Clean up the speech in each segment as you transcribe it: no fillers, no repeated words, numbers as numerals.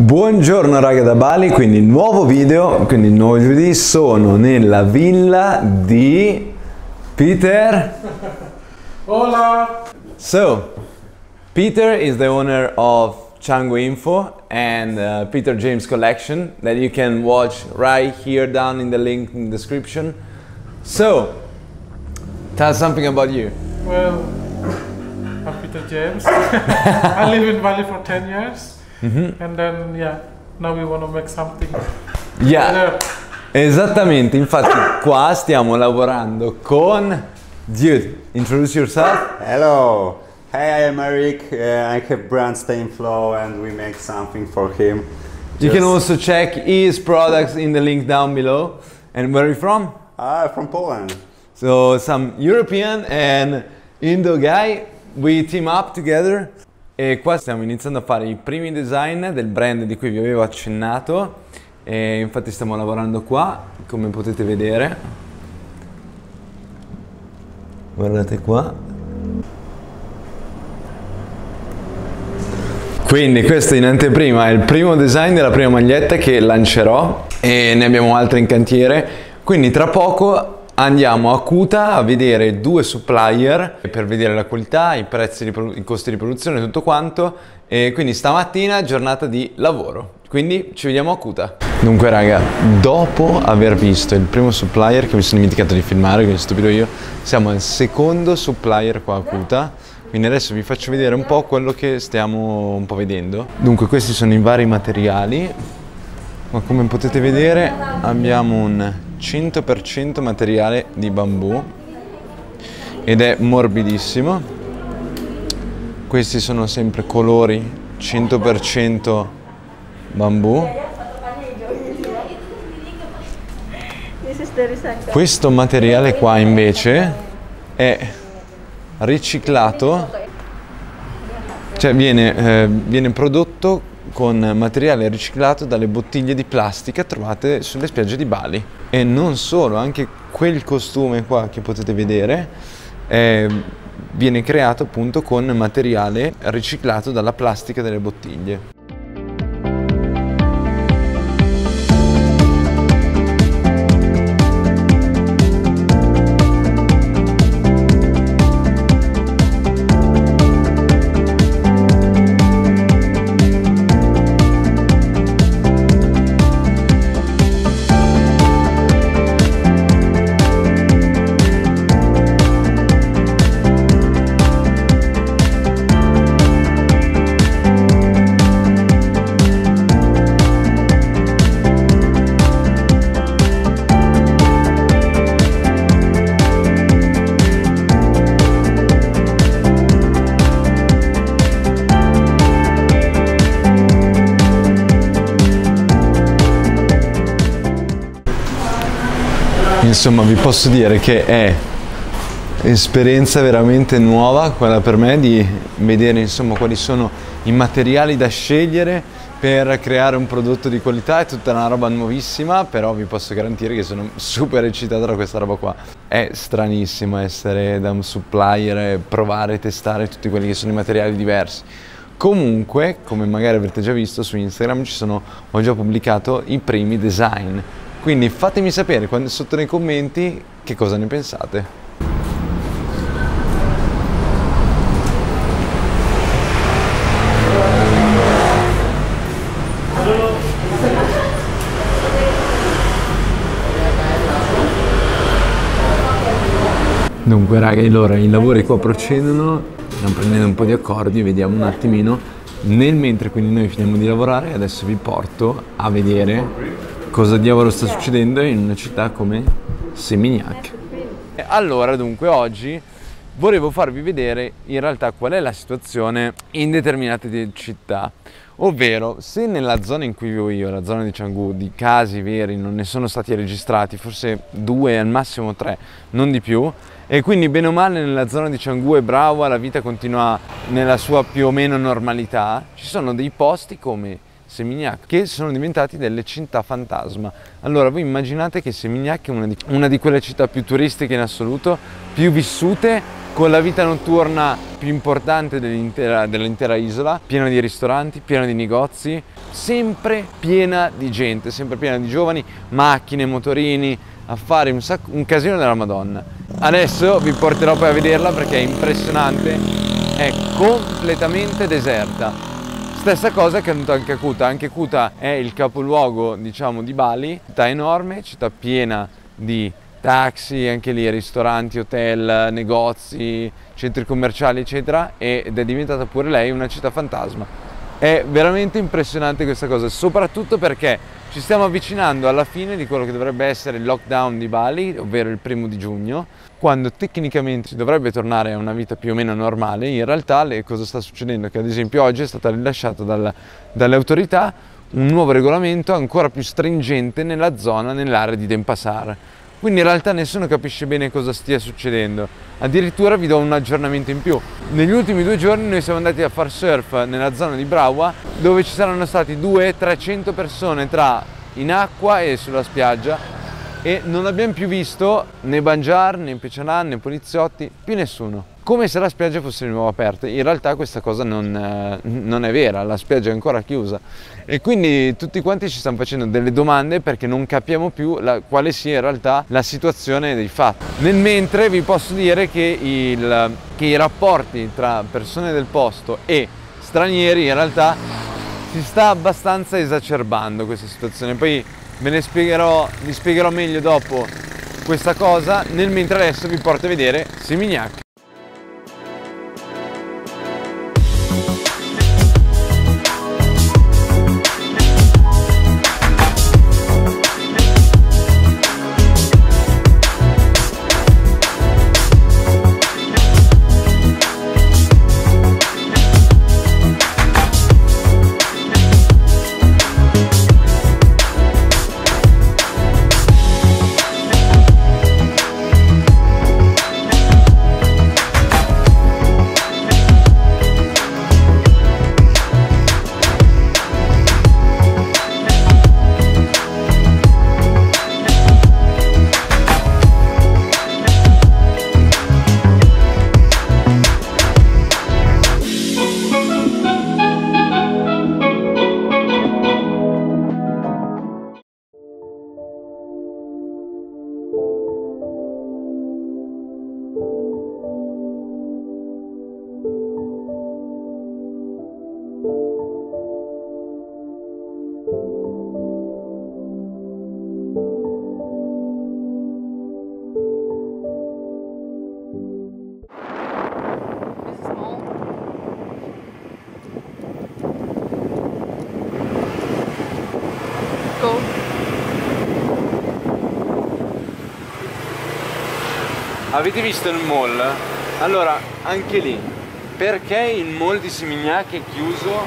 Buongiorno raga da Bali, quindi nuovo video, sono nella villa di Peter. Hola! So, Peter is the owner of Canggu Info and Peter James Collection that you can watch right here down in the link in the description. So, tell us something about you. Well, I'm Peter James. I live in Bali for 10 years. And then, now we want to make something. Yeah, esattamente, infatti qua stiamo lavorando con Dude. Introduce yourself. Hello, hey, I am Eric. I have brand Stainflow and we make something for him. You can also check his products in the link down below. And where are you from? From Poland. So some European and Indo guy, we team up together. E qua stiamo iniziando a fare i primi design del brand di cui vi avevo accennato. E infatti stiamo lavorando qua, come potete vedere. Guardate qua. Quindi questo in anteprima è il primo design della prima maglietta che lancerò e ne abbiamo altre in cantiere. Quindi tra poco andiamo a Kuta a vedere 2 supplier per vedere la qualità, i prezzi, i costi di produzione, tutto quanto. E quindi stamattina giornata di lavoro. Quindi ci vediamo a Kuta. Dunque raga, dopo aver visto il primo supplier che mi sono dimenticato di filmare, quindi stupido io, siamo al secondo supplier qua a Kuta. Quindi adesso vi faccio vedere un po' quello che stiamo un po' vedendo. Dunque questi sono i vari materiali, ma come potete vedere abbiamo un 100% materiale di bambù ed è morbidissimo. Questi sono sempre colori 100% bambù. Questo materiale qua invece è riciclato, cioè viene prodotto con materiale riciclato dalle bottiglie di plastica trovate sulle spiagge di Bali. E non solo, anche quel costume qua che potete vedere viene creato appunto con materiale riciclato dalla plastica delle bottiglie. Insomma vi posso dire che è esperienza veramente nuova quella per me di vedere insomma quali sono i materiali da scegliere per creare un prodotto di qualità. È tutta una roba nuovissima, però vi posso garantire che sono super eccitato da questa roba qua. È stranissimo essere da un supplier e provare e testare tutti quelli che sono i materiali diversi. Comunque, come magari avrete già visto su Instagram, ho già pubblicato i primi design. Quindi fatemi sapere sotto nei commenti che cosa ne pensate. Dunque raga, allora i lavori qua procedono, stiamo prendendo un po' di accordi, vediamo un attimino. Nel mentre quindi noi finiamo di lavorare, adesso vi porto a vedere cosa diavolo sta succedendo in una città come Seminyak. Allora dunque oggi volevo farvi vedere in realtà qual è la situazione in determinate città, ovvero se nella zona in cui vivo io, la zona di Canggu, di casi veri non ne sono stati registrati, forse 2 al massimo 3, non di più, e quindi bene o male nella zona di Canggu e Brawa la vita continua nella sua più o meno normalità. Ci sono dei posti come Seminyak che sono diventati delle città fantasma. Allora voi immaginate che Seminyak è una di quelle città più turistiche in assoluto, più vissute con la vita notturna più importante dell'intera isola, piena di ristoranti, piena di negozi, sempre piena di gente, sempre piena di giovani, macchine, motorini, a fare un casino della Madonna. Adesso vi porterò poi a vederla perché è impressionante, è completamente deserta. Stessa cosa è accaduta anche a Kuta. Anche Kuta è il capoluogo, diciamo, di Bali, città enorme, città piena di taxi, anche lì ristoranti, hotel, negozi, centri commerciali eccetera, ed è diventata pure lei una città fantasma. È veramente impressionante questa cosa, soprattutto perché ci stiamo avvicinando alla fine di quello che dovrebbe essere il lockdown di Bali, ovvero il 1° giugno, quando tecnicamente si dovrebbe tornare a una vita più o meno normale. In realtà cosa sta succedendo? Che ad esempio oggi è stata rilasciata dalle autorità un nuovo regolamento ancora più stringente nella zona, nell'area di Denpasar. Quindi in realtà nessuno capisce bene cosa stia succedendo. Addirittura vi do un aggiornamento in più. Negli ultimi 2 giorni noi siamo andati a far surf nella zona di Brawa, dove ci saranno stati 200-300 persone tra in acqua e sulla spiaggia, e non abbiamo più visto né Banjar, né Pechanan, né poliziotti, più nessuno. Come se la spiaggia fosse di nuovo aperta. In realtà questa cosa non è vera, la spiaggia è ancora chiusa. E quindi tutti quanti ci stanno facendo delle domande perché non capiamo più quale sia in realtà la situazione dei fatti. Nel mentre vi posso dire che i rapporti tra persone del posto e stranieri in realtà si sta abbastanza esacerbando questa situazione. Poi vi spiegherò meglio dopo questa cosa, nel mentre adesso vi porto a vedere Seminyak. Avete visto il mall? Allora, anche lì, perché il mall di Seminyak è chiuso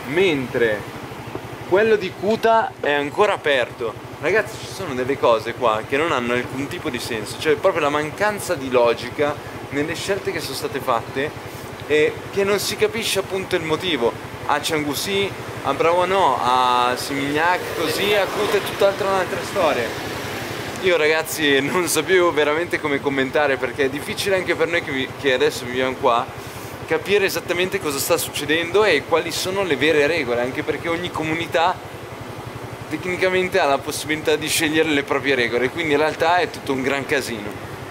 mentre quello di Kuta è ancora aperto? Ragazzi, ci sono delle cose qua che non hanno alcun tipo di senso, cioè proprio la mancanza di logica nelle scelte che sono state fatte e che non si capisce appunto il motivo. A Changusi, a Brawa no, a Seminyak così, a Kuta è tutt'altra un'altra storia. Io ragazzi non sapevo veramente come commentare, perché è difficile anche per noi che adesso viviamo qua capire esattamente cosa sta succedendo e quali sono le vere regole, anche perché ogni comunità tecnicamente ha la possibilità di scegliere le proprie regole, quindi in realtà è tutto un gran casino.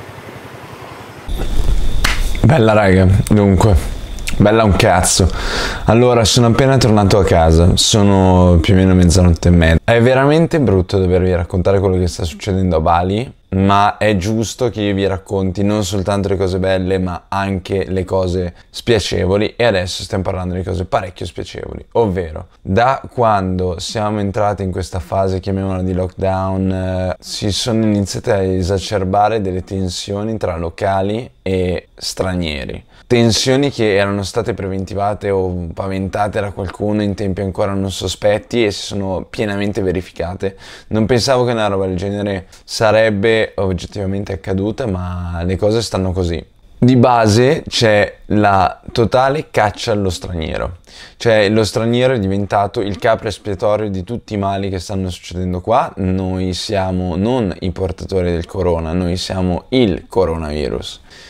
Bella raga, dunque bella un cazzo. Allora, sono appena tornato a casa, sono più o meno 00:30. È veramente brutto dovervi raccontare quello che sta succedendo a Bali, ma è giusto che io vi racconti non soltanto le cose belle, ma anche le cose spiacevoli, e adesso stiamo parlando di cose parecchio spiacevoli, ovvero da quando siamo entrati in questa fase, chiamiamola di lockdown, si sono iniziate a esacerbare delle tensioni tra locali e stranieri. Tensioni che erano state preventivate o paventate da qualcuno in tempi ancora non sospetti e si sono pienamente verificate. Non pensavo che una roba del genere sarebbe oggettivamente accaduta, ma le cose stanno così. Di base c'è la totale caccia allo straniero, cioè lo straniero è diventato il capro espiatorio di tutti i mali che stanno succedendo qua. Noi siamo non i portatori del corona, noi siamo il coronavirus.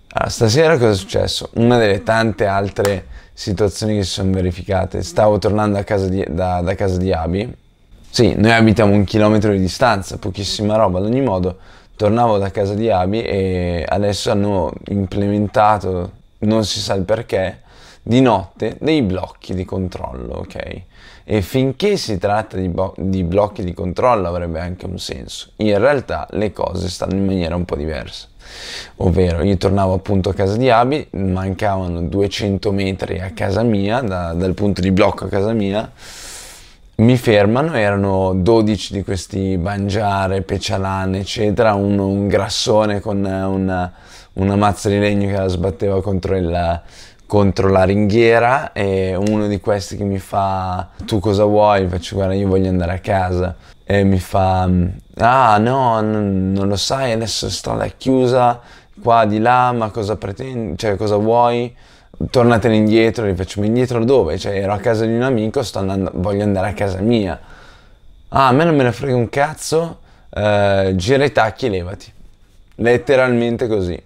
Allora, stasera cosa è successo? Una delle tante altre situazioni che si sono verificate. Stavo tornando a casa da casa di Abi. Sì, noi abitiamo 1 chilometro di distanza, pochissima roba. Ad ogni modo, tornavo da casa di Abi e adesso hanno implementato, non si sa il perché, di notte dei blocchi di controllo, ok? E finché si tratta di blocchi di controllo avrebbe anche un senso. In realtà le cose stanno in maniera un po' diversa. Ovvero, io tornavo appunto a casa di Abi, mancavano 200 metri a casa mia, dal punto di blocco a casa mia, mi fermano, erano 12 di questi bangiare, pecialane, eccetera, un grassone con una mazza di legno che la sbatteva contro la ringhiera, e uno di questi che mi fa: tu cosa vuoi? Faccio: guarda, io voglio andare a casa. E mi fa: ah no, non lo sai, adesso è strada chiusa qua di là, ma cosa pretendi, cioè cosa vuoi? Tornatene indietro. Gli faccio: ma indietro dove? Cioè, ero a casa di un amico, voglio andare a casa mia. Ah, a me non me ne frega un cazzo, gira i tacchi e levati. Letteralmente così.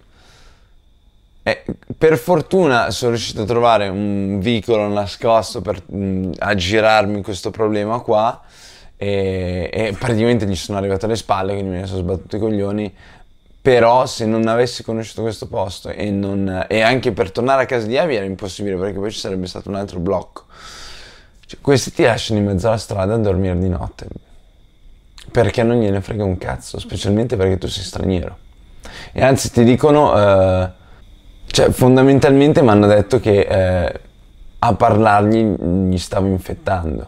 Per fortuna sono riuscito a trovare un vicolo nascosto per aggirarmi questo problema qua, e praticamente gli sono arrivato alle spalle, quindi me ne sono sbattuto i coglioni. Però se non avessi conosciuto questo posto e anche per tornare a casa di Avi era impossibile, perché poi ci sarebbe stato un altro blocco. Cioè, questi ti lasciano in mezzo alla strada a dormire di notte perché non gliene frega un cazzo, specialmente perché tu sei straniero. E anzi ti dicono, cioè fondamentalmente mi hanno detto che a parlargli gli stavo infettando.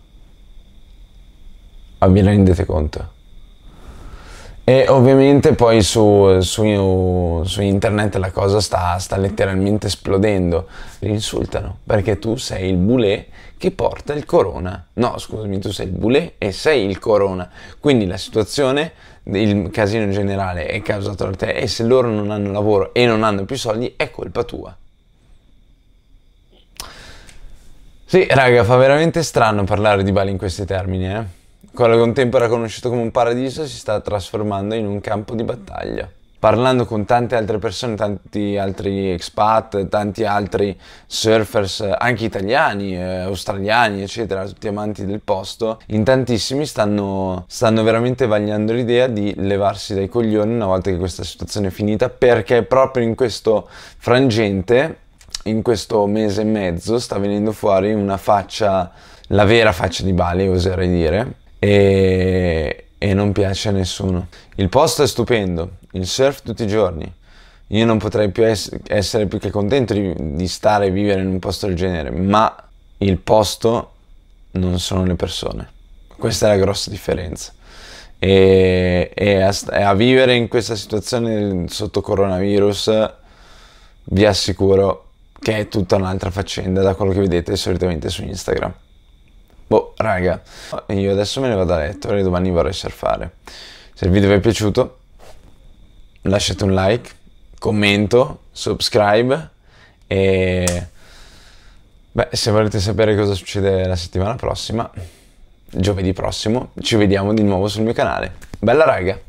Ma vi rendete conto? E ovviamente poi su internet la cosa sta letteralmente esplodendo. Li insultano perché tu sei il bulè che porta il corona. No, scusami, tu sei il bulè e sei il corona. Quindi la situazione, il casino generale è causato da te, e se loro non hanno lavoro e non hanno più soldi è colpa tua. Sì, raga, fa veramente strano parlare di Bali in questi termini, eh? Quello che un tempo era conosciuto come un paradiso si sta trasformando in un campo di battaglia. Parlando con tante altre persone, tanti altri expat, tanti altri surfers, anche italiani, australiani, eccetera, tutti amanti del posto, in tantissimi stanno veramente vagliando l'idea di levarsi dai coglioni una volta che questa situazione è finita, perché proprio in questo frangente, in questo mese e mezzo, sta venendo fuori una faccia, la vera faccia di Bali, oserei dire, e non piace a nessuno. Il posto è stupendo, il surf tutti i giorni. Io non potrei più essere più che contento di stare e vivere in un posto del genere, ma il posto non sono le persone. Questa è la grossa differenza. E a vivere in questa situazione sotto coronavirus vi assicuro che è tutta un'altra faccenda da quello che vedete solitamente su Instagram. Boh, raga, io adesso me ne vado a letto e domani vorrei surfare. Se il video vi è piaciuto, lasciate un like, commento, subscribe e... beh, se volete sapere cosa succede la settimana prossima, giovedì prossimo, ci vediamo di nuovo sul mio canale. Bella raga!